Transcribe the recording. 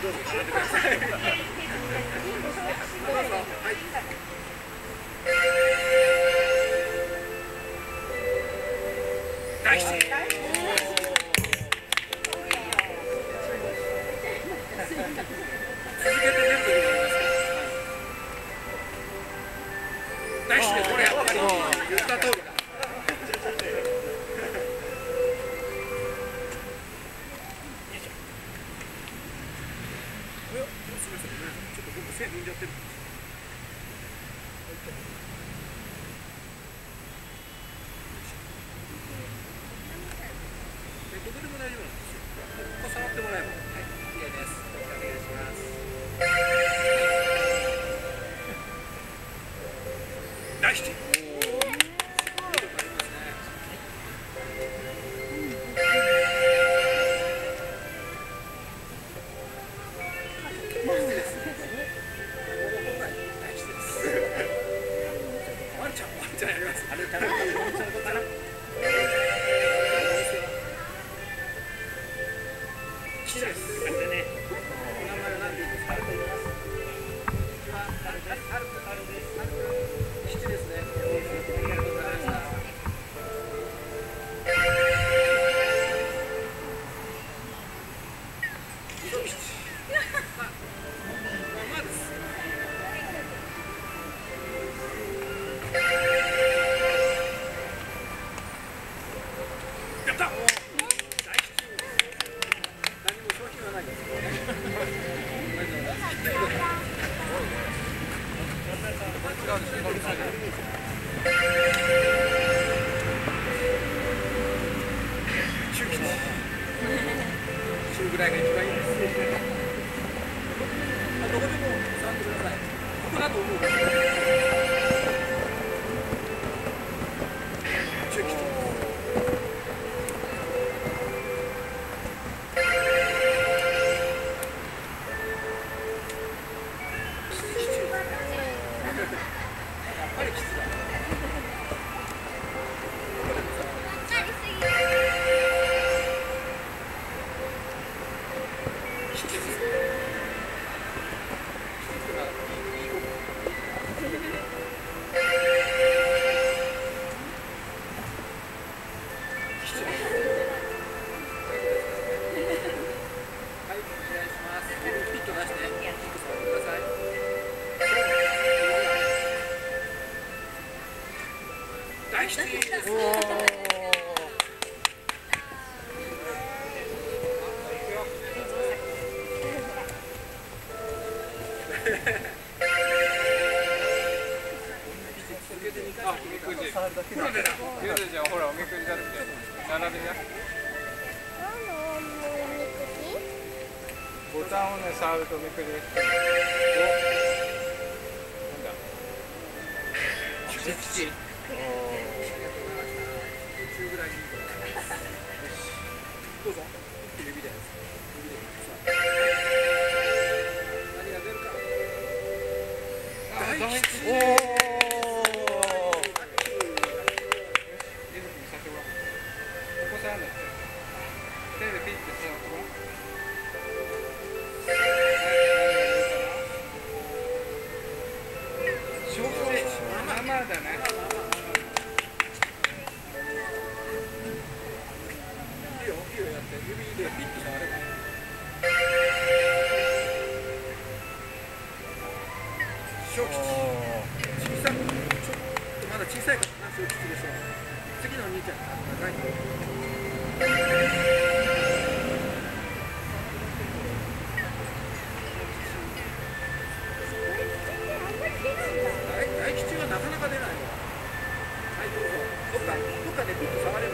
どうぞ並んでください。どうぞ。はい。大吉。続けて出る時もありますけど。大吉でこれやっぱり言った通りだ。ちょっと僕線踏んじゃってる。どこでも大丈夫なんですよ。ここ触ってもらえば。はい、綺麗です。お願いします。大吉。ワンちゃんやります。あれ食べるかな。吉です。お名前は何でいいですか。吉ですね。ありがとうございました。やった。大吉。何も商品はないです。中吉。中ぐらいが一番いいです。どこでも触ってください。ここだと思う。中吉。やっぱり吉だ。大吉です。 じゃあほらおみくじだって並びな。ボタンをね触るとおみくじが来てる。なんだ。吉。 どうぞ。指で。何が出るか。大吉。 手でピッてさ、正直まあまあだね。 いいよやって指でピッと触れば。小吉。小さくちょっとまだ小さいからな小吉でしょ。次のお兄ちゃん長い。大吉はなかなか出ないわ。はい、どうぞ。どっかでピッと触れば。